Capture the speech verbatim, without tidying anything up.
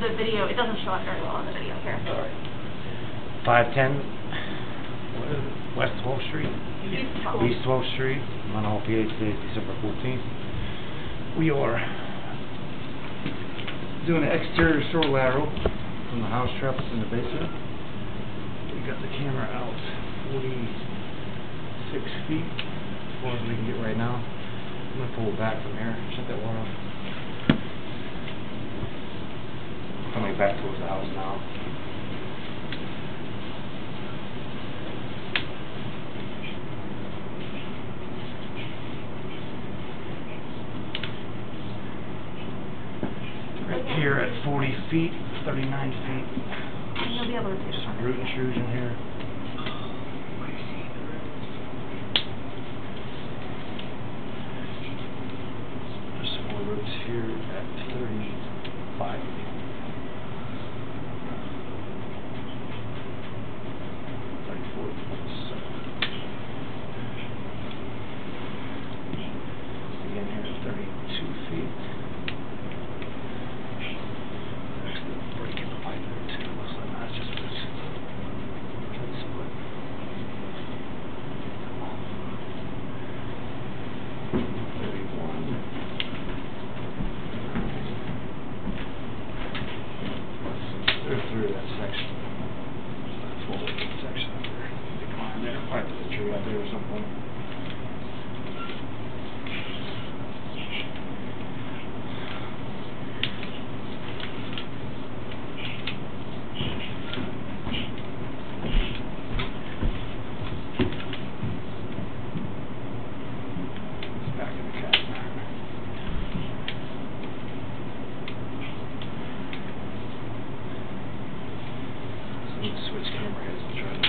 the video, it doesn't show up very well on the video here. All right. five ten West twelfth Street. East twelfth. East twelfth Street, Mount Hall, P A. Today is December fourteenth. We are doing an exterior shore lateral from the house traps in the basement. We got the camera out forty-six feet, as far as we can get right now. I'm going to pull it back from here, shut that water off. Coming back towards the house now. Right here at forty feet, thirty-nine feet. And you'll be able to see Some it. root intrusion here. There's some more roots here at thirty-five feet. thirty-four feet. Again here at thirty-two feet. Breaking the pipe there too. Looks like that's just this. That's split. thirty-one. They're through that section. That's what that section up there. Decline there. Probably put a tree out there or something. Switch camera heads and try to